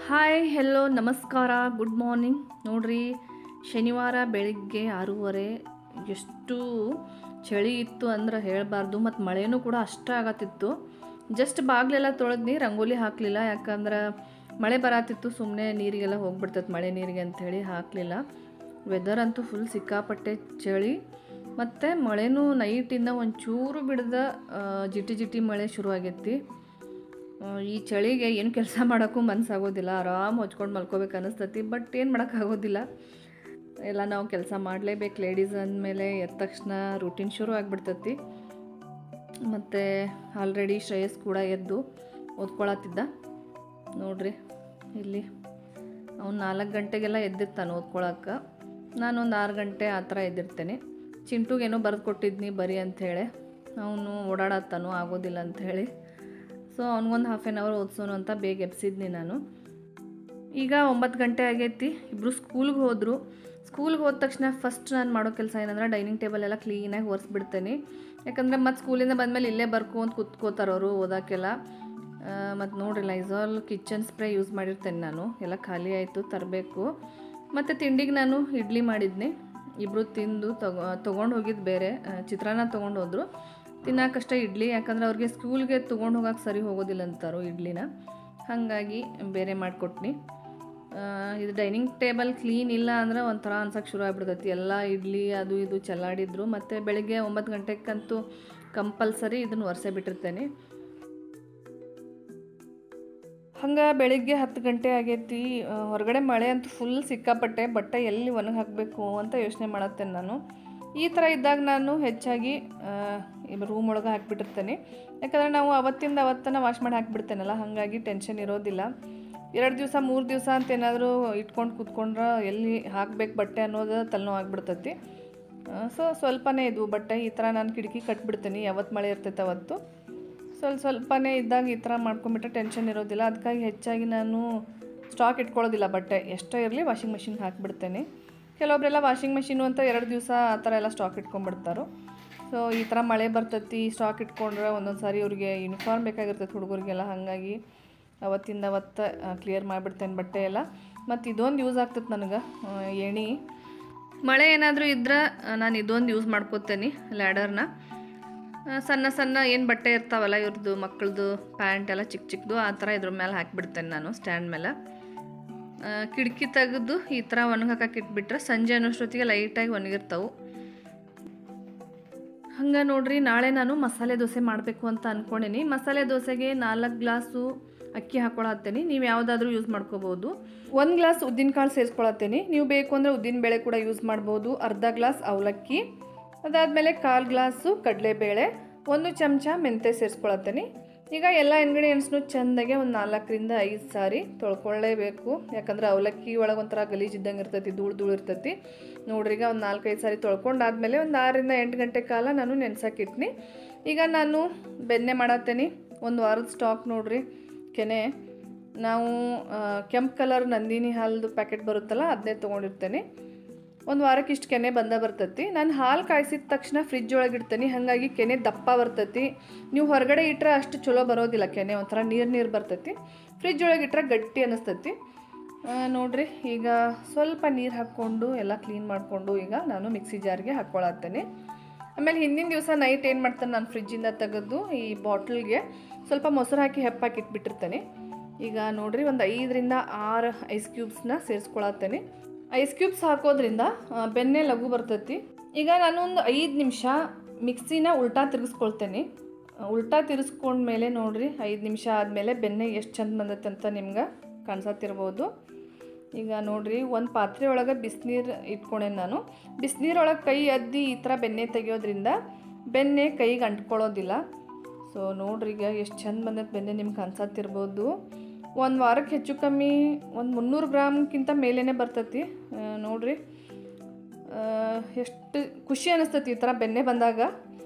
Hi hello ನಮಸ್ಕಾರ good morning ನೋಡ್ರಿ. ಶನಿವಾರ ಬೆಳಿಗ್ಗೆ 6:30 ಎಷ್ಟು ಚಳಿ ಇತ್ತು ಅಂದ್ರೆ ಹೇಳಬಾರ್ದು. ಮತ್ತು ಮಳೆನೂ ಕೂಡ ಅಷ್ಟೇ ಆಗತ್ತಿತ್ತು. ಜಸ್ಟ್ ಬಾಗಿಲೆಲ್ಲ ತೊಳೆದ್ನಿ, ರಂಗೋಲಿ ಹಾಕಲಿಲ್ಲ, ಯಾಕಂದ್ರೆ ಮಳೆ ಬರತ್ತಿತ್ತು. ಸುಮ್ಮನೆ ನೀರಿಗೆಲ್ಲ ಹೋಗ್ಬಿಡ್ತೈತೆ ಮಳೆ ನೀರಿಗೆ ಅಂಥೇಳಿ ಹಾಕಲಿಲ್ಲ. ವೆದರ್ ಅಂತೂ ಫುಲ್ ಸಿಕ್ಕಾಪಟ್ಟೆ ಚಳಿ. ಮತ್ತು ಮಳೆನೂ ನೈಟಿಂದ ಒಂಚೂರು ಬಿಡದ ಜಿಟಿ ಜಿಟಿ ಮಳೆ ಶುರುವಾಗೈತಿ. ಈ ಚಳಿಗೆ ಏನು ಕೆಲಸ ಮಾಡೋಕ್ಕೂ ಮನಸ್ಸಾಗೋದಿಲ್ಲ. ಆರಾಮ್ ಹೊಚ್ಕೊಂಡು ಮಲ್ಕೋಬೇಕು ಅನ್ನಿಸ್ತೈತಿ. ಬಟ್ ಏನು ಮಾಡೋಕ್ಕಾಗೋದಿಲ್ಲ, ಎಲ್ಲ ನಾವು ಕೆಲಸ ಮಾಡಲೇಬೇಕು. ಲೇಡೀಸ್ ಅಂದಮೇಲೆ ಎದ್ದ ತಕ್ಷಣ ರೂಟೀನ್ ಶುರು ಆಗಿಬಿಡ್ತೈತಿ. ಮತ್ತು ಆಲ್ರೆಡಿ ಶ್ರೇಯಸ್ ಕೂಡ ಎದ್ದು ಓದ್ಕೊಳತ್ತಿದ್ದ ನೋಡ್ರಿ. ಇಲ್ಲಿ ಅವ್ನು 4 ಗಂಟೆಗೆಲ್ಲ ಎದ್ದಿರ್ತಾನೆ ಓದ್ಕೊಳಕ್ಕೆ. ನಾನೊಂದು 6 ಗಂಟೆ ಆ ಥರ ಎದ್ದಿರ್ತೇನೆ. ಚಿಂಟುಗೇನೋ ಬರೆದು ಕೊಟ್ಟಿದ್ನಿ ಬರೀ ಅಂಥೇಳಿ, ಅವನು ಓಡಾಡತ್ತಾನು ಆಗೋದಿಲ್ಲ ಅಂಥೇಳಿ. ಸೊ ಅವ್ನಿಗೊಂದು ಹಾಫ್ ಆನ್ ಅವರ್ ಓದಿಸೋನು ಅಂತ ಬೇಗ ಎಬ್ಸಿದ್ನಿ ನಾನು. ಈಗ 9 ಗಂಟೆ ಆಗೈತಿ. ಇಬ್ಬರು ಸ್ಕೂಲ್ಗೆ ಹೋದರು. ಸ್ಕೂಲ್ಗೆ ಹೋದ ತಕ್ಷಣ ಫಸ್ಟ್ ನಾನು ಮಾಡೋ ಕೆಲಸ ಏನಂದ್ರೆ ಡೈನಿಂಗ್ ಟೇಬಲ್ ಎಲ್ಲ ಕ್ಲೀನಾಗಿ ಒರೆಸ್ಬಿಡ್ತೇನೆ. ಯಾಕಂದರೆ ಮತ್ತು ಸ್ಕೂಲಿಂದ ಬಂದಮೇಲೆ ಇಲ್ಲೇ ಬರ್ಕೊಂತ ಕೂತ್ಕೋತಾರವರು ಓದೋಕ್ಕೆಲ್ಲ. ಮತ್ತು ನೋಡ್ರಿ, ಲೈಝಾಲ್ ಕಿಚನ್ ಸ್ಪ್ರೇ ಯೂಸ್ ಮಾಡಿರ್ತೇನೆ ನಾನು. ಎಲ್ಲ ಖಾಲಿ ಆಯಿತು, ತರಬೇಕು. ಮತ್ತು ತಿಂಡಿಗೆ ನಾನು ಇಡ್ಲಿ ಮಾಡಿದ್ನಿ. ಇಬ್ಬರು ತಿಂದು ತೊಗೊಂಡು ಹೋಗಿದ್ದು ಬೇರೆ ಚಿತ್ರಾನ್ನ ತೊಗೊಂಡು ಹೋದರು. ತಿನ್ನೋಕ್ಕಷ್ಟೇ ಇಡ್ಲಿ, ಯಾಕಂದ್ರೆ ಅವ್ರಿಗೆ ಸ್ಕೂಲ್ಗೆ ತೊಗೊಂಡು ಹೋಗೋಕೆ ಸರಿ ಹೋಗೋದಿಲ್ಲ ಅಂತಾರೋ ಇಡ್ಲಿನ. ಹಾಗಾಗಿ ಬೇರೆ ಮಾಡಿಕೊಟ್ನಿ. ಇದು ಡೈನಿಂಗ್ ಟೇಬಲ್ ಕ್ಲೀನ್ ಇಲ್ಲ ಅಂದ್ರೆ ಒಂಥರ ಅನ್ಸೋಕ್ಕೆ ಶುರು ಆಗ್ಬಿಡ್ತೈತಿ. ಎಲ್ಲ ಇಡ್ಲಿ ಅದು ಇದು ಚೆಲ್ಲಾಡಿದ್ರು. ಮತ್ತು ಬೆಳಗ್ಗೆ 9 ಗಂಟೆಗಂತೂ ಕಂಪಲ್ಸರಿ ಇದನ್ನು ಒರೆಸೇ ಬಿಟ್ಟಿರ್ತೇನೆ. ಹಂಗೆ ಬೆಳಿಗ್ಗೆ 10 ಗಂಟೆ ಆಗೈತಿ. ಹೊರಗಡೆ ಮಳೆ ಅಂತೂ ಫುಲ್ ಸಿಕ್ಕಾಪಟ್ಟೆ. ಬಟ್ಟೆ ಎಲ್ಲಿ ಒಣಗಿ ಹಾಕಬೇಕು ಅಂತ ಯೋಚನೆ ಮಾಡತ್ತೇನೆ ನಾನು. ಈ ಥರ ಇದ್ದಾಗ ನಾನು ಹೆಚ್ಚಾಗಿ ರೂಮ್ ಒಳಗೆ ಹಾಕಿಬಿಟ್ಟಿರ್ತೇನೆ. ಯಾಕಂದರೆ ನಾವು ಅವತ್ತನ ವಾಶ್ ಮಾಡಿ ಹಾಕಿಬಿಡ್ತೇನಲ್ಲ, ಹಾಗಾಗಿ ಟೆನ್ಷನ್ ಇರೋದಿಲ್ಲ. 2 ದಿವಸ 3 ದಿವಸ ಅಂತ ಏನಾದರೂ ಇಟ್ಕೊಂಡು ಕೂತ್ಕೊಂಡ್ರೆ ಎಲ್ಲಿ ಹಾಕ್ಬೇಕು ಬಟ್ಟೆ ಅನ್ನೋದು ತಲೆನೋವು ಆಗಿಬಿಡ್ತೈತಿ. ಸ್ವಲ್ಪನೇ ಇದ್ವು ಬಟ್ಟೆ. ಈ ಥರ ನಾನು ಕಿಟಕಿ ಕಟ್ಬಿಡ್ತೀನಿ. ಯಾವತ್ತು ಮಳೆ ಇರ್ತೈತೆ ಅವತ್ತು ಸ್ವಲ್ಪನೇ ಇದ್ದಾಗ ಈ ಥರ ಮಾಡ್ಕೊಂಬಿಟ್ರೆ ಟೆನ್ಷನ್ ಇರೋದಿಲ್ಲ. ಅದಕ್ಕಾಗಿ ಹೆಚ್ಚಾಗಿ ನಾನು ಸ್ಟಾಕ್ ಇಟ್ಕೊಳ್ಳೋದಿಲ್ಲ. ಬಟ್ಟೆ ಎಷ್ಟೇ ಇರಲಿ ವಾಷಿಂಗ್ ಮಿಷಿನ್ಗೆ ಹಾಕಿಬಿಡ್ತೇನೆ. ಕೆಲವೊಬ್ಬರೆಲ್ಲ ವಾಷಿಂಗ್ ಮಿಷಿನು ಅಂತ 2 ದಿವಸ ಆ ಥರ ಎಲ್ಲ ಸ್ಟಾಕ್ ಇಟ್ಕೊಂಡ್ಬಿಡ್ತಾರೋ. ಸೊ ಈ ಥರ ಮಳೆ ಬರ್ತೈತಿ, ಸ್ಟಾಕ್ ಇಟ್ಕೊಂಡ್ರೆ ಒಂದೊಂದು ಸಾರಿ ಅವ್ರಿಗೆ ಯೂನಿಫಾರ್ಮ್ ಬೇಕಾಗಿರ್ತೈತೆ ಹುಡುಗರಿಗೆಲ್ಲ. ಹಾಗಾಗಿ ಅವತ್ತು ಕ್ಲಿಯರ್ ಮಾಡಿಬಿಡ್ತೇನೆ ಬಟ್ಟೆ ಎಲ್ಲ. ಮತ್ತು ಇದೊಂದು ಯೂಸ್ ಆಗ್ತೈತೆ ನನಗೆ, ಎಣ್ಣೆ. ಮಳೆ ಏನಾದರೂ ಇದ್ರೆ ನಾನು ಇದೊಂದು ಯೂಸ್ ಮಾಡ್ಕೋತೇನೆ, ಲ್ಯಾಡರ್ನ. ಸಣ್ಣ ಏನು ಬಟ್ಟೆ ಇರ್ತಾವಲ್ಲ ಇವ್ರದ್ದು ಮಕ್ಕಳದು ಪ್ಯಾಂಟ್ ಎಲ್ಲ ಚಿಕ್ಕದು, ಆ ಥರ ಇದ್ರ ಮೇಲೆ ಹಾಕಿಬಿಡ್ತೇನೆ ನಾನು ಸ್ಟ್ಯಾಂಡ್ ಮೇಲೆ. ಕಿಟಕಿ ತೆಗೆದು ಈ ಥರ ಒಣಗಾಕಕ್ಕೆ ಇಟ್ಬಿಟ್ರೆ ಸಂಜೆ ಅನ್ನೋಷ್ಟೊತ್ತಿಗೆ ಲೈಟಾಗಿ ಒಣಗಿರ್ತಾವೆ. ಹಂಗೆ ನೋಡ್ರಿ, ನಾಳೆ ನಾನು ಮಸಾಲೆ ದೋಸೆ ಮಾಡಬೇಕು ಅಂತ ಅಂದ್ಕೊಂಡೀನಿ. ಮಸಾಲೆ ದೋಸೆಗೆ 4 ಗ್ಲಾಸು ಅಕ್ಕಿ ಹಾಕ್ಕೊಳತ್ತೇನೆ. ನೀವು ಯಾವುದಾದ್ರೂ ಯೂಸ್ ಮಾಡ್ಕೋಬೋದು. 1 ಗ್ಲಾಸ್ ಉದ್ದಿನಕಾಳು ಸೇರಿಸ್ಕೊಳತ್ತೇನೆ. ನೀವು ಬೇಕು ಅಂದರೆ ಉದ್ದಿನಬೇಳೆ ಕೂಡ ಯೂಸ್ ಮಾಡ್ಬೋದು. ಅರ್ಧ ಗ್ಲಾಸ್ ಅವಲಕ್ಕಿ, ಅದಾದಮೇಲೆ 1/4 ಗ್ಲಾಸು ಕಡಲೆಬೇಳೆ, 1 ಚಮಚ ಮೆಂತ್ಯ ಸೇರಿಸ್ಕೊಳತ್ತೇನೆ. ಈಗ ಎಲ್ಲ ಇಂಗ್ರೀಡಿಯೆಂಟ್ಸ್ನು ಚೆಂದಾಗೆ ಒಂದು 4 ರಿಂದ 5 ಸಾರಿ ತೊಳ್ಕೊಳ್ಳೇಬೇಕು. ಯಾಕಂದ್ರೆ ಅವಲಕ್ಕಿ ಒಳಗೆ ಒಂಥರ ಗಲೀಜಿದ್ದಂಗೆ ಇರ್ತೈತಿ, ಧೂಳು ಇರ್ತೈತಿ. ನೋಡ್ರಿ, ಈಗ ಒಂದು 4-5 ಸಾರಿ ತೊಳ್ಕೊಂಡಾದ್ಮೇಲೆ ಒಂದು 6 ರಿಂದ 8 ಗಂಟೆ ಕಾಲ ನಾನು ನೆನ್ಸಕ್ಕಿಟ್ನಿ. ಈಗ ನಾನು ಬೆಣ್ಣೆ ಮಾಡತ್ತೇನೆ. 1 ವಾರದ ಸ್ಟಾಕ್ ನೋಡ್ರಿ, ಕೆನೆ. ನಾವು ಕೆಂಪು ಕಲರ್ ನಂದಿನಿ ಹಾಲದು ಪ್ಯಾಕೆಟ್ ಬರುತ್ತಲ್ಲ, ಅದನ್ನೇ ತೊಗೊಂಡಿರ್ತೇನೆ. 1 ವಾರಕ್ಕೆ ಇಷ್ಟು ಕೆನೆ ಬರ್ತೈತಿ. ನಾನು ಹಾಲು ಕಾಯಿಸಿದ ತಕ್ಷಣ ಫ್ರಿಜ್ ಒಳಗೆ ಇಡ್ತೇನೆ. ಹಾಗಾಗಿ ಕೆನೆ ದಪ್ಪ ಬರ್ತೈತಿ. ನೀವು ಹೊರಗಡೆ ಇಟ್ಟರೆ ಅಷ್ಟು ಚಲೋ ಬರೋದಿಲ್ಲ. ಕೆನೆ ಒಂಥರ ನೀರು ಬರ್ತೈತಿ. ಫ್ರಿಜ್ ಒಳಗೆ ಇಟ್ಟರೆ ಗಟ್ಟಿ ಅನ್ನಿಸ್ತೈತಿ. ನೋಡ್ರಿ, ಈಗ ಸ್ವಲ್ಪ ನೀರು ಹಾಕ್ಕೊಂಡು ಎಲ್ಲ ಕ್ಲೀನ್ ಮಾಡಿಕೊಂಡು ಈಗ ನಾನು ಮಿಕ್ಸಿ ಜಾರ್ಗೆ ಹಾಕ್ಕೊಳತ್ತೇನೆ. ಆಮೇಲೆ ಹಿಂದಿನ ದಿವಸ ನೈಟ್ ಏನು ಮಾಡ್ತೇನೆ, ನಾನು ಫ್ರಿಜ್ಜಿಂದ ತೆಗೆದು ಈ ಬಾಟ್ಲಿಗೆ ಸ್ವಲ್ಪ ಮೊಸರು ಹಾಕಿ ಹೆಪ್ಪಾಕಿ ಇಟ್ಬಿಟ್ಟಿರ್ತೇನೆ. ಈಗ ನೋಡ್ರಿ, ಒಂದು 5 ರಿಂದ 6 ಐಸ್ ಕ್ಯೂಬ್ಸ್ನ ಸೇರಿಸ್ಕೊಳತ್ತೇನೆ. ಐಸ್ ಕ್ಯೂಬ್ಸ್ ಹಾಕೋದ್ರಿಂದ ಬೆಣ್ಣೆ ಲಘು ಬರ್ತೈತಿ. ಈಗ ನಾನು ಒಂದು 5 ನಿಮಿಷ ಮಿಕ್ಸಿನ ಉಲ್ಟಾ ತಿರುಗಿಸ್ಕೊಳ್ತೇನೆ. ಉಲ್ಟಾ ತಿರ್ಸ್ಕೊಂಡ್ಮೇಲೆ ನೋಡ್ರಿ, 5 ನಿಮಿಷ ಆದಮೇಲೆ ಬೆಣ್ಣೆ ಎಷ್ಟು ಚಂದ ಬಂದೈತೆ ಅಂತ ನಿಮ್ಗೆ ಕಾಣಿಸತ್ತಿರ್ಬೋದು. ಈಗ ನೋಡ್ರಿ, ಒಂದು ಪಾತ್ರೆ ಒಳಗೆ ಬಿಸಿನೀರು ಇಟ್ಕೊಂಡೇನೆ ನಾನು. ಬಿಸಿನೀರೊಳಗೆ ಕೈ ಅದ್ದಿ ಈ ಥರ ಬೆಣ್ಣೆ ತೆಗಿಯೋದ್ರಿಂದ ಬೆಣ್ಣೆ ಕೈಗೆ ಅಂಟ್ಕೊಳ್ಳೋದಿಲ್ಲ. ಸೊ ನೋಡ್ರಿ, ಈಗ ಎಷ್ಟು ಚಂದ ಬಂದೈತೆ ಬೆಣ್ಣೆ ನಿಮ್ಗೆ ಕಾಣಿಸತ್ತಿರ್ಬೋದು. 1 ವಾರಕ್ಕೆ ಹೆಚ್ಚು ಕಮ್ಮಿ ಒಂದು 300 ಗ್ರಾಮ್ಗಿಂತ ಮೇಲೇ ಬರ್ತೈತಿ. ನೋಡ್ರಿ, ಎಷ್ಟು ಖುಷಿ ಅನ್ನಿಸ್ತೈತಿ ಈ ಥರ ಬೆಣ್ಣೆ ಬಂದಾಗ.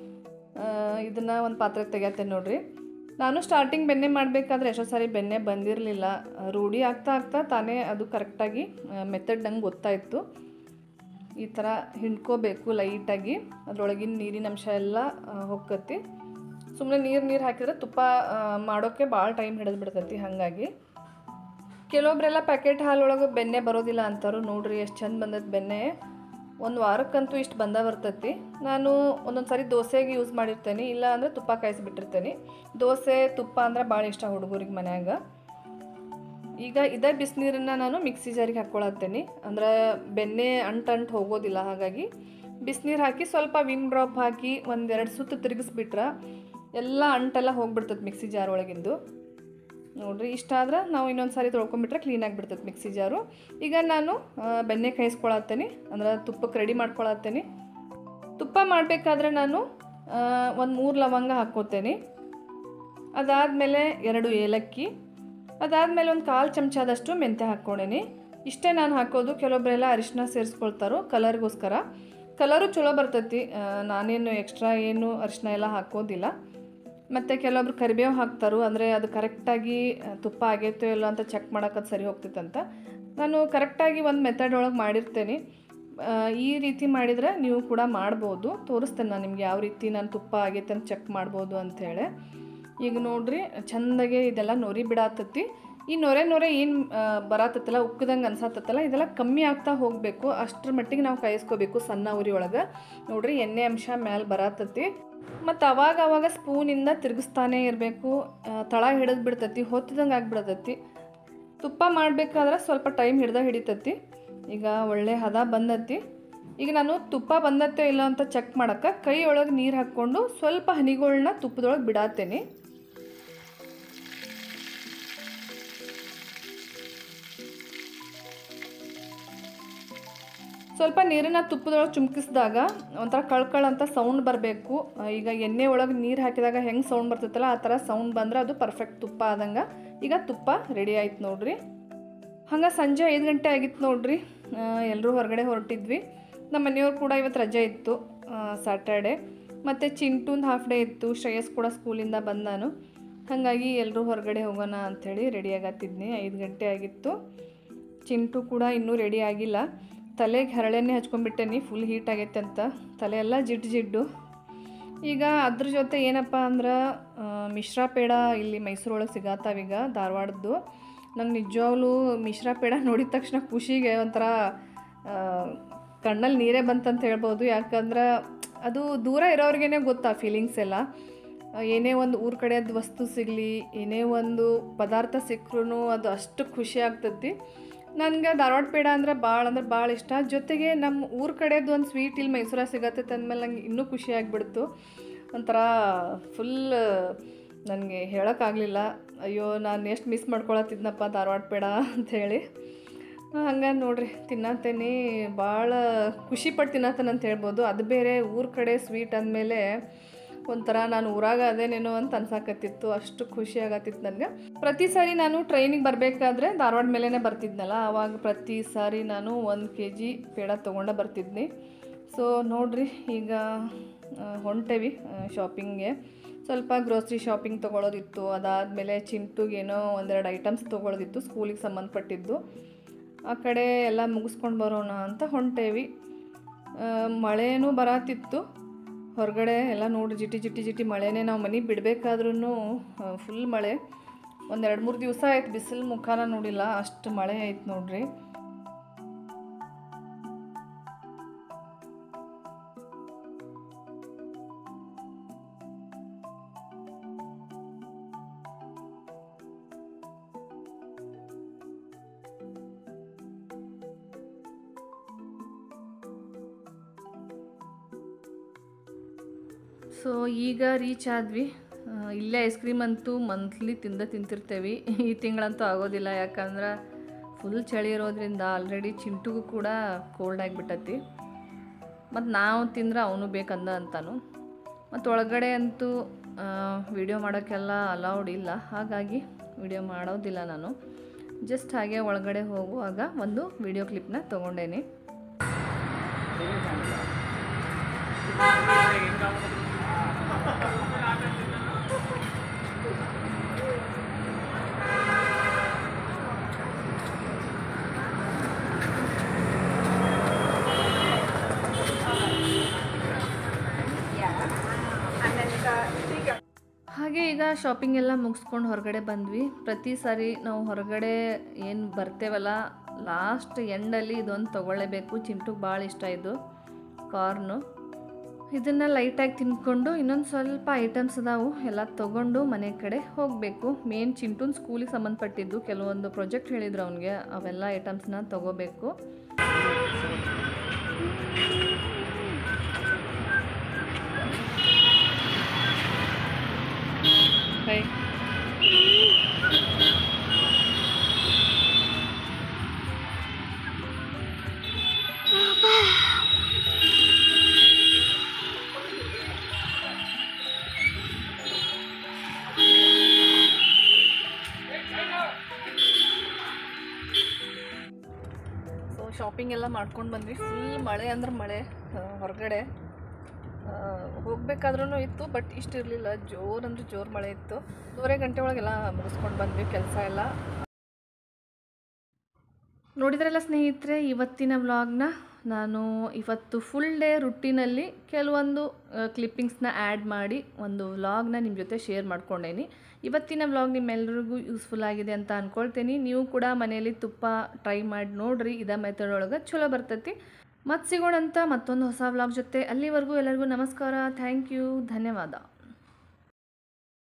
ಇದನ್ನು ಒಂದು ಪಾತ್ರೆಗೆ ತೆಗಿಯತ್ತೇನೆ ನೋಡ್ರಿ. ನಾನು ಸ್ಟಾರ್ಟಿಂಗ್ ಬೆಣ್ಣೆ ಮಾಡಬೇಕಾದ್ರೆ ಎಷ್ಟೋ ಸಾರಿ ಬೆಣ್ಣೆ ಬಂದಿರಲಿಲ್ಲ. ರೂಢಿ ಆಗ್ತಾ ತಾನೇ ಅದು ಕರೆಕ್ಟಾಗಿ ಮೆಥಡ್ ನಂಗೆ ಗೊತ್ತಾಯಿತು. ಈ ಥರ ಹಿಂಡ್ಕೋಬೇಕು ಲೈಟಾಗಿ, ಅದರೊಳಗಿನ ನೀರಿನ ಅಂಶ ಎಲ್ಲ ಹೋಗ್ತೈತಿ. ಸುಮ್ಮನೆ ನೀರು ಹಾಕಿದ್ರೆ ತುಪ್ಪ ಮಾಡೋಕ್ಕೆ ಭಾಳ ಟೈಮ್ ಹಿಡಿದು ಬಿಡ್ತೈತಿ. ಹಾಗಾಗಿ ಕೆಲವೊಬ್ಬರೆಲ್ಲ ಪ್ಯಾಕೆಟ್ ಹಾಲೊಳಗೆ ಬೆಣ್ಣೆ ಬರೋದಿಲ್ಲ ಅಂತಾರು. ನೋಡ್ರಿ ಎಷ್ಟು ಚಂದ ಬಂದದ್ದು ಬೆಣ್ಣೆ. ಒಂದು ವಾರಕ್ಕಂತೂ ಇಷ್ಟು ಬರ್ತೈತಿ. ನಾನು ಒಂದೊಂದು ಸಾರಿ ದೋಸೆಗೆ ಯೂಸ್ ಮಾಡಿರ್ತೇನೆ, ಇಲ್ಲ ಅಂದರೆ ತುಪ್ಪ ಕಾಯಿಸಿಬಿಟ್ಟಿರ್ತೇನೆ. ದೋಸೆ ತುಪ್ಪ ಅಂದ್ರೆ ಭಾಳ ಇಷ್ಟ ಹುಡುಗರಿಗೆ ಮನ್ಯಾಗ. ಈಗ ಇದೇ ಬಿಸಿನೀರನ್ನು ನಾನು ಮಿಕ್ಸಿ ಜಾರಿಗೆ ಹಾಕ್ಕೊಳತ್ತೇನೆ, ಅಂದ್ರೆ ಬೆಣ್ಣೆ ಅಂಟು ಹೋಗೋದಿಲ್ಲ. ಹಾಗಾಗಿ ಬಿಸಿನೀರು ಹಾಕಿ ಸ್ವಲ್ಪ ವಿಮ್ ಡ್ರಾಪ್ ಹಾಕಿ ಒಂದೆರಡು ಸುತ್ತು ತಿರುಗಿಸ್ಬಿಟ್ರೆ ಎಲ್ಲ ಅಂಟೆಲ್ಲ ಹೋಗ್ಬಿಡ್ತದೆ ಮಿಕ್ಸಿ ಜಾರ್ ಒಳಗಿಂದು. ನೋಡಿರಿ, ಇಷ್ಟ ಆದ್ರೆ ನಾವು ಇನ್ನೊಂದು ಸಾರಿ ತೊಳ್ಕೊಂಬಿಟ್ರೆ ಕ್ಲೀನಾಗಿ ಬಿಡ್ತದೆ ಮಿಕ್ಸಿ ಜಾರು. ಈಗ ನಾನು ಬೆಣ್ಣೆ ಕಾಯಿಸ್ಕೊಳತ್ತೇನೆ, ಅಂದ್ರೆ ತುಪ್ಪಕ್ಕೆ ರೆಡಿ ಮಾಡ್ಕೊಳತ್ತೇನೆ. ತುಪ್ಪ ಮಾಡಬೇಕಾದ್ರೆ ನಾನು ಒಂದು 3 ಲವಂಗ ಹಾಕ್ಕೋತೇನೆ. ಅದಾದಮೇಲೆ 2 ಏಲಕ್ಕಿ, ಅದಾದಮೇಲೆ ಒಂದು 1/4 ಚಮಚದಷ್ಟು ಮೆಂತ್ಯ ಹಾಕ್ಕೊಂಡೇನಿ. ಇಷ್ಟೇ ನಾನು ಹಾಕೋದು. ಕೆಲವೊಬ್ಬರೆಲ್ಲ ಅರಿಶಿನ ಸೇರಿಸ್ಕೊಳ್ತಾರೋ ಕಲರ್ಗೋಸ್ಕರ. ಕಲರು ಚಲೋ ಬರ್ತೈತಿ, ನಾನೇನು ಎಕ್ಸ್ಟ್ರಾ ಏನು ಅರಿಶಿನ ಎಲ್ಲ ಹಾಕೋದಿಲ್ಲ. ಮತ್ತು ಕೆಲವೊಬ್ರು ಕರಿಬೇವು ಹಾಕ್ತಾರೋ, ಅಂದರೆ ಅದು ಕರೆಕ್ಟಾಗಿ ತುಪ್ಪ ಆಗೈತೋ ಇಲ್ಲ ಅಂತ ಚೆಕ್ ಮಾಡೋಕ್ಕದು ಸರಿ ಹೋಗ್ತೈತಂತ. ನಾನು ಕರೆಕ್ಟಾಗಿ ಒಂದು ಮೆಥಡ್ ಒಳಗೆ ಮಾಡಿರ್ತೇನೆ. ಈ ರೀತಿ ಮಾಡಿದರೆ ನೀವು ಕೂಡ ಮಾಡ್ಬೋದು. ತೋರಿಸ್ತೇನೆ ನಾನು ನಿಮ್ಗೆ ಯಾವ ರೀತಿ ನಾನು ತುಪ್ಪ ಆಗೈತೆ ಅಂತ ಚೆಕ್ ಮಾಡ್ಬೋದು ಅಂಥೇಳಿ. ಈಗ ನೋಡಿರಿ, ಚೆಂದಾಗೆ ಇದೆಲ್ಲ ನೊರಿ ಬಿಡಾತತಿ. ಈ ನೊರೆ ಏನು ಬರತ್ತಲ್ಲ, ಉಕ್ಕದಂಗೆ ಅನ್ಸತ್ತಲ್ಲ, ಇದೆಲ್ಲ ಕಮ್ಮಿ ಆಗ್ತಾ ಹೋಗಬೇಕು. ಅಷ್ಟರ ಮಟ್ಟಿಗೆ ನಾವು ಕಾಯಿಸ್ಕೋಬೇಕು ಸಣ್ಣ ಉರಿ ಒಳಗೆ. ನೋಡಿರಿ, ಎಣ್ಣೆ ಅಂಶ ಮೇಲೆ ಬರತ್ತತಿ. ಮತ್ತು ಅವಾಗ ಸ್ಪೂನಿಂದ ತಿರುಗಿಸ್ತಾನೆ ಇರಬೇಕು. ತಳ ಹಿಡಿದು ಬಿಡ್ತೈತಿ, ಹೊತ್ತದಂಗೆ ಆಗಿಬಿಡ್ತೈತಿ. ತುಪ್ಪ ಮಾಡಬೇಕಾದ್ರೆ ಸ್ವಲ್ಪ ಟೈಮ್ ಹಿಡಿತೈತಿ. ಈಗ ಒಳ್ಳೆ ಹದ ಬಂದೈತಿ. ಈಗ ನಾನು ತುಪ್ಪ ಬಂದತ್ತೋ ಇಲ್ಲ ಅಂತ ಚೆಕ್ ಮಾಡೋಕ್ಕೆ ಕೈ ಒಳಗೆ ನೀರು ಹಾಕ್ಕೊಂಡು ಸ್ವಲ್ಪ ಹನಿಗಳನ್ನ ತುಪ್ಪದೊಳಗೆ ಬಿಡಾತ್ತೇನೆ. ಸ್ವಲ್ಪ ನೀರನ್ನು ತುಪ್ಪದೊಳಗೆ ಚುಮ್ಕಿಸಿದಾಗ ಒಂಥರ ಕಳ್ಕಳ ಅಂತ ಸೌಂಡ್ ಬರಬೇಕು. ಈಗ ಎಣ್ಣೆ ಒಳಗೆ ನೀರು ಹಾಕಿದಾಗ ಹೆಂಗೆ ಸೌಂಡ್ ಬರ್ತೈತಲ್ಲ ಆ ಥರ ಸೌಂಡ್ ಬಂದರೆ ಅದು ಪರ್ಫೆಕ್ಟ್ ತುಪ್ಪ ಆದಂಗೆ. ಈಗ ತುಪ್ಪ ರೆಡಿ ಆಯ್ತು ನೋಡಿರಿ. ಹಂಗೆ ಸಂಜೆ 5 ಗಂಟೆ ಆಗಿತ್ತು ನೋಡಿರಿ. ಎಲ್ಲರೂ ಹೊರಗಡೆ ಹೊರಟಿದ್ವಿ. ನಮ್ಮ ಮನೆಯವ್ರು ಕೂಡ ಇವತ್ತು ರಜೆ ಇತ್ತು, ಸ್ಯಾಟರ್ಡೆ. ಮತ್ತು ಚಿಂಟುಂದು ಹಾಫ್ ಡೇ ಇತ್ತು. ಶ್ರೇಯಸ್ ಕೂಡ ಸ್ಕೂಲಿಂದ ಬಂದಾನು. ಹಾಗಾಗಿ ಎಲ್ಲರೂ ಹೊರಗಡೆ ಹೋಗೋಣ ಅಂಥೇಳಿ ರೆಡಿ ಆಗತ್ತಿದ್ನಿ. 5 ಗಂಟೆ ಆಗಿತ್ತು. ಚಿಂಟು ಕೂಡ ಇನ್ನೂ ರೆಡಿ ಆಗಿಲ್ಲ. ತಲೆಗೆ ಹರಳೆಣ್ಣೆ ಹಚ್ಕೊಂಡ್ಬಿಟ್ಟೇನಿ, ಫುಲ್ ಹೀಟ್ ಆಗೈತೆ ಅಂತ. ತಲೆ ಎಲ್ಲ ಜಿಡ್ಡು. ಈಗ ಅದ್ರ ಜೊತೆ ಏನಪ್ಪ ಅಂದ್ರೆ ಮಿಶ್ರಾ ಪೇಡ ಇಲ್ಲಿ ಮೈಸೂರೊಳಗೆ ಸಿಗತ್ತಾವೀಗ, ಧಾರವಾಡದ್ದು. ನಂಗೆ ನಿಜವಾಗ್ಲೂ ಮಿಶ್ರಾ ಪೇಡ ನೋಡಿದ ತಕ್ಷಣ ಖುಷಿಗೆ ಒಂಥರ ಕಣ್ಣಲ್ಲಿ ನೀರೇ ಬಂತಂತ ಹೇಳ್ಬೋದು. ಯಾಕಂದ್ರೆ ಅದು ದೂರ ಇರೋರಿಗೇ ಗೊತ್ತಾ ಫೀಲಿಂಗ್ಸ್ ಎಲ್ಲ. ಏನೇ ಒಂದು ಊರ ಕಡೆಯದ್ದು ವಸ್ತು ಸಿಗಲಿ, ಏನೇ ಒಂದು ಪದಾರ್ಥ ಸಿಕ್ಕರೂ ಅದು ಅಷ್ಟು ಖುಷಿ ಆಗ್ತೈತಿ. ನನಗೆ ಧಾರವಾಡ ಪೇಡ ಅಂದ್ರೆ ಭಾಳ ಇಷ್ಟ. ಜೊತೆಗೆ ನಮ್ಮ ಊರ ಕಡೆದು ಒಂದು ಸ್ವೀಟ್ ಇಲ್ಲಿ ಮೈಸೂರಾಗ ಸಿಗತ್ತೈತೆ ಅಂದಮೇಲೆ ನಂಗೆ ಇನ್ನೂ ಖುಷಿ ಆಗಿಬಿಡ್ತು. ಒಂಥರ ಫುಲ್ ನನಗೆ ಹೇಳೋಕ್ಕಾಗಲಿಲ್ಲ. ಅಯ್ಯೋ, ನಾನು ಎಷ್ಟು ಮಿಸ್ ಮಾಡ್ಕೊಳತ್ತಿದ್ನಪ್ಪ ಧಾರವಾಡ ಪೇಡ ಅಂಥೇಳಿ. ಹಂಗೆ ನೋಡ್ರಿ, ತಿನ್ನತ್ತೇನೆ, ಭಾಳ ಖುಷಿಪಟ್ಟು ತಿನ್ನತ್ತೇನೆ ಅಂತ ಹೇಳ್ಬೋದು. ಅದು ಬೇರೆ ಊರ ಕಡೆ ಸ್ವೀಟ್ ಅಂದಮೇಲೆ ಒಂಥರ ನಾನು ಊರಾಗ ಅದೇನೇನೋ ಅಂತ ಅನ್ಸಾಕತ್ತಿತ್ತು. ಅಷ್ಟು ಖುಷಿ ಆಗತ್ತಿತ್ತು ನನಗೆ. ಪ್ರತಿ ಸಾರಿ ನಾನು ಟ್ರೈನಿಗೆ ಬರಬೇಕಾದ್ರೆ ಧಾರವಾಡ ಮೇಲೇ ಬರ್ತಿದ್ನಲ್ಲ, ಆವಾಗ ಪ್ರತಿ ಸಾರಿ ನಾನು 1 kg ಪೇಡ ತೊಗೊಂಡು ಬರ್ತಿದ್ನಿ. ಸೊ ನೋಡಿರಿ, ಈಗ ಹೊಂಟೇವಿ ಶಾಪಿಂಗ್ಗೆ. ಸ್ವಲ್ಪ ಗ್ರೋಸರಿ ಶಾಪಿಂಗ್ ತೊಗೊಳೋದಿತ್ತು. ಅದಾದಮೇಲೆ ಚಿಂಟುಗೇನೋ 1-2 ಐಟಮ್ಸ್ ತೊಗೊಳೋದಿತ್ತು ಸ್ಕೂಲಿಗೆ ಸಂಬಂಧಪಟ್ಟಿದ್ದು. ಆ ಕಡೆ ಎಲ್ಲ ಮುಗಿಸ್ಕೊಂಡು ಬರೋಣ ಅಂತ ಹೊಂಟೇವಿ. ಮಳೆನೂ ಬರತ್ತಿತ್ತು ಹೊರಗಡೆ ಎಲ್ಲ. ನೋಡಿ, ಜಿಟಿ ಮಳೆನೇ. ನಾವು ಮನೆ ಬಿಡಬೇಕಾದ್ರೂ ಫುಲ್ ಮಳೆ. 1-2-3 ದಿವಸ ಆಯ್ತು ಬಿಸಿಲು ಮುಖಾನ ನೋಡಿಲ್ಲ, ಅಷ್ಟು ಮಳೆ ಆಯ್ತು ನೋಡ್ರಿ. ಸೊ ಈಗ ರೀಚ್ ಆದ್ವಿ. ಇಲ್ಲೇ ಐಸ್ ಕ್ರೀಮ್ ಅಂತೂ ಮಂತ್ಲಿ ತಿಂತಿರ್ತೇವೆ. ಈ ತಿಂಗಳಂತೂ ಆಗೋದಿಲ್ಲ, ಯಾಕಂದ್ರೆ ಫುಲ್ ಚಳಿ ಇರೋದ್ರಿಂದ ಆಲ್ರೆಡಿ ಚಿಂಟುಗೂ ಕೂಡ ಕೋಲ್ಡ್ ಆಗಿಬಿಟ್ಟತಿ. ಮತ್ತು ನಾವು ತಿಂದ್ರೆ ಅವನು ಬೇಕಂದ ಅಂತಾನು. ಮತ್ತು ಒಳಗಡೆ ಅಂತೂ ವಿಡಿಯೋ ಮಾಡೋಕ್ಕೆಲ್ಲ ಅಲೌಡ್ ಇಲ್ಲ, ಹಾಗಾಗಿ ವಿಡಿಯೋ ಮಾಡೋದಿಲ್ಲ ನಾನು. ಜಸ್ಟ್ ಹಾಗೆ ಒಳಗಡೆ ಹೋಗುವಾಗ ಒಂದು ವಿಡಿಯೋ ಕ್ಲಿಪ್ನ ತೊಗೊಂಡೇನಿ. ಹಾಗೆ ಈಗ ಶಾಪಿಂಗ್ ಎಲ್ಲ ಮುಗಿಸ್ಕೊಂಡು ಹೊರಗಡೆ ಬಂದ್ವಿ. ಪ್ರತಿ ಸಾರಿ ನಾವು ಹೊರಗಡೆ ಏನು ಬರ್ತೇವಲ್ಲ ಲಾಸ್ಟ್ ಎಂಡಲ್ಲಿ ಇದೊಂದು ತೊಗೊಳ್ಳೇಬೇಕು. ಚಿಂಟುಗೆ ಭಾಳ ಇಷ್ಟ ಇದು ಕಾರ್ನು. ಇದನ್ನು ಲೈಟಾಗಿ ತಿಂದ್ಕೊಂಡು ಇನ್ನೊಂದು ಸ್ವಲ್ಪ ಐಟಮ್ಸ್ ಅದಾವು ಎಲ್ಲ ತೊಗೊಂಡು ಮನೆ ಕಡೆ ಹೋಗಬೇಕು. ಮೇನ್ ಚಿಂಟುನ ಸ್ಕೂಲಿಗೆ ಸಂಬಂಧಪಟ್ಟಿದ್ದು ಕೆಲವೊಂದು ಪ್ರಾಜೆಕ್ಟ್ ಹೇಳಿದ್ರು ಅವನಿಗೆ, ಅವೆಲ್ಲ ಐಟಮ್ಸ್ನ ತೊಗೋಬೇಕು. Bye. ಸೊ ಶಾಪಿಂಗ್ ಎಲ್ಲ ಮಾಡ್ಕೊಂಡು ಬಂದ್ವಿ. ಫುಲ್ ಮಳೆ ಅಂದ್ರೆ ಮಳೆ, ಹೊರಗಡೆ ಹೋಗ್ಬೇಕಾದ್ರೂ ಇತ್ತು, ಬಟ್ ಇಷ್ಟು ಇರಲಿಲ್ಲ. ಜೋರು ಅಂದ್ರೆ ಜೋರು ಮಳೆ ಇತ್ತು. 2:30 ಗಂಟೆ ಒಳಗೆಲ್ಲ ಮುಗಿಸ್ಕೊಂಡು ಬಂದ್ವಿ ಕೆಲಸ ಎಲ್ಲ. ನೋಡಿದ್ರಲ್ಲ ಸ್ನೇಹಿತರೆ, ಇವತ್ತಿನ ವ್ಲಾಗ್ನ ನಾನು ಇವತ್ತು ಫುಲ್ ಡೇ ರುಟೀನಲ್ಲಿ ಕೆಲವೊಂದು ಕ್ಲಿಪ್ಪಿಂಗ್ಸ್ನ ಆ್ಯಡ್ ಮಾಡಿ ಒಂದು ವ್ಲಾಗ್ನ ನಿಮ್ಮ ಜೊತೆ ಶೇರ್ ಮಾಡ್ಕೊಂಡೇನಿ. ಇವತ್ತಿನ ವ್ಲಾಗ್ ನಿಮ್ಮೆಲ್ಲರಿಗೂ ಯೂಸ್ಫುಲ್ ಆಗಿದೆ ಅಂತ ಅಂದ್ಕೊಳ್ತೀನಿ. ನೀವು ಕೂಡ ಮನೆಯಲ್ಲಿ ತುಪ್ಪ ಟ್ರೈ ಮಾಡಿ ನೋಡಿರಿ, ಇದೇ ಮೆಥಡ್ ಒಳಗೆ ಚಲೋ ಬರ್ತೈತಿ. ಮತ್ತೆ ಸಿಗೋಣಂತ ಮತ್ತೊಂದು ಹೊಸ ವ್ಲಾಗ್ ಜೊತೆ. ಅಲ್ಲಿವರೆಗೂ ಎಲ್ಲರಿಗೂ ನಮಸ್ಕಾರ. ಥ್ಯಾಂಕ್ ಯು, ಧನ್ಯವಾದ.